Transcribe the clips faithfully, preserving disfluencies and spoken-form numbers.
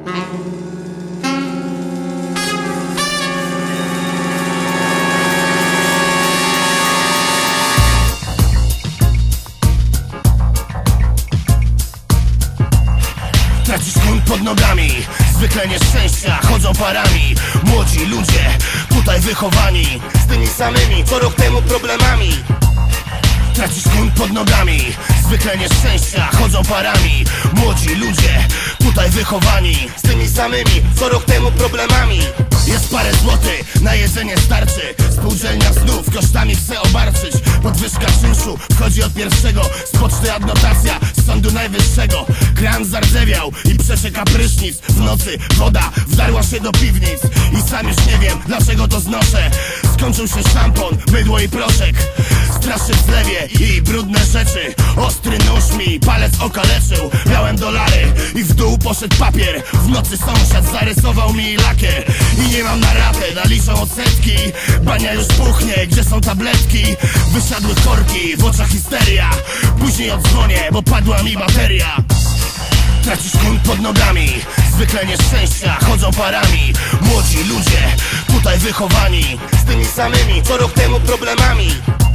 Tracisz grunt pod nogami, zwykle nieszczęścia chodzą parami. Młodzi ludzie, tutaj wychowani, z tymi samymi co rok temu problemami. Tracisz grunt pod nogami, zwykle nieszczęścia chodzą parami. Młodzi ludzie, tutaj wychowani, z tymi samymi co rok temu problemami. Jest parę złotych, na jedzenie starczy. Spółdzielnia znów kosztami chce obarczyć. Podwyżka czynszu wchodzi od pierwszego. Z poczty adnotacja z Sądu Najwyższego. Kran zardzewiał i przeczeka prysznic. W nocy woda wdarła się do piwnic. I sam już nie wiem dlaczego to znoszę. Skończył się szampon, mydło i proszek. Straszy w zlewie i brudne rzeczy. Ostry nóż mi palec okaleczył. Miałem dolary i w dół poszedł papier. W nocy sąsiad zarysował mi lakier. I nie mam na ratę, naliczą odsetki. Bania już puchnie, gdzie są tabletki? Wysiadły korki, w oczach histeria. Później odzwonię, bo padła mi bateria. Tracisz grunt pod nogami, zwykle nieszczęścia chodzą parami. Młodzi ludzie, tutaj wychowani, z tymi samymi co rok temu problemami.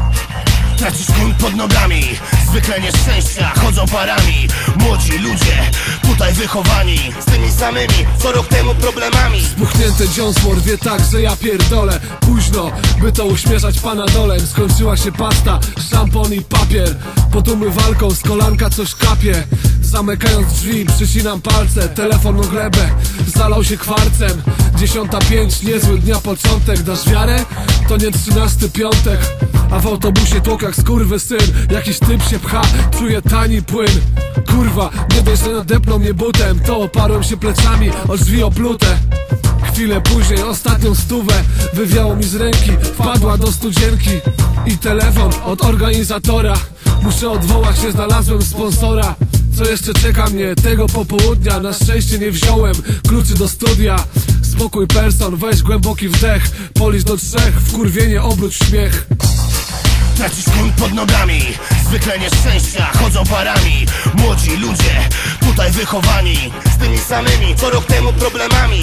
Tracisz grunt pod nogami, zwykle nieszczęścia chodzą parami. Młodzi ludzie, tutaj wychowani, z tymi samymi co rok temu problemami. Spuchnięte dziąsło rwie tak, że ja pierdolę. Późno, by to uśmierzać pana dolem. Skończyła się pasta, szampon i papier. Pod umywalką z kolanka coś kapie. Zamykając drzwi, przycinam palce. Telefon o glebę, zalał się kwarcem. Dziesiąta pięć, niezły dnia początek. Dasz wiarę? To nie trzynasty piątek. A w autobusie tłok jak skurwysyn. Jakiś typ się pcha, czuję tani płyn. Kurwa, nie dość, że nadepnął mnie butem, to oparłem się plecami o drzwi oplute. Chwilę później ostatnią stówę wywiało mi z ręki, wpadła do studzienki. I telefon od organizatora. Muszę odwołać się, znalazłem sponsora. Co jeszcze czeka mnie tego popołudnia? Na szczęście nie wziąłem kluczy do studia. Spokój person, weź głęboki wdech. Policz do trzech, wkurwienie obróć w śmiech. Tracisz grunt pod nogami, zwykle nieszczęścia chodzą parami. Młodzi ludzie, tutaj wychowani, z tymi samymi co rok temu problemami.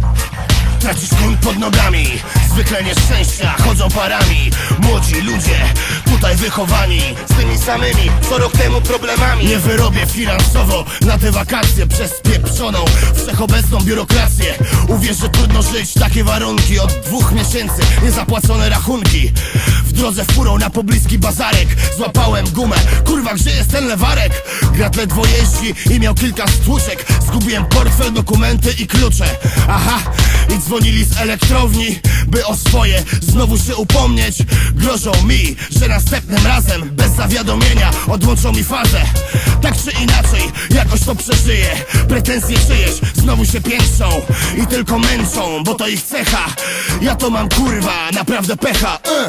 Tracisz grunt pod nogami, zwykle nieszczęścia chodzą parami. Młodzi ludzie, tutaj wychowani, z tymi samymi co rok temu problemami. Nie wyrobię finansowo na te wakacje przez pieprzoną, wszechobecną biurokrację. Uwierz, że trudno żyć, takie warunki. Od dwóch miesięcy niezapłacone rachunki. W drodze furą na pobliski bazarek złapałem gumę, kurwa gdzie jest ten lewarek? Grat ledwo jeździ i miał kilka stłuczek. Zgubiłem portfel, dokumenty i klucze. Aha, i dzwonili z elektrowni, by o swoje znowu się upomnieć. Grożą mi, że następnym razem bez zawiadomienia odłączą mi fazę. Tak czy inaczej, jakoś to przeżyję. Pretensje czyjeś znowu się piętrzą i tylko męczą, bo to ich cecha. Ja to mam kurwa, naprawdę pecha. uh.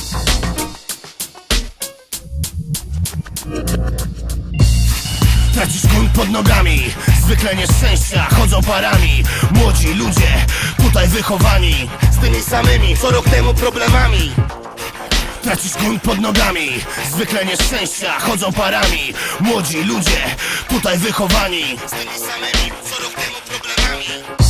Tracisz grunt pod nogami, zwykle nieszczęścia chodzą parami. Młodzi ludzie, tutaj wychowani, z tymi samymi co rok temu problemami. Tracisz grunt pod nogami, zwykle nieszczęścia chodzą parami. Młodzi ludzie, tutaj wychowani, z tymi samymi co rok temu problemami.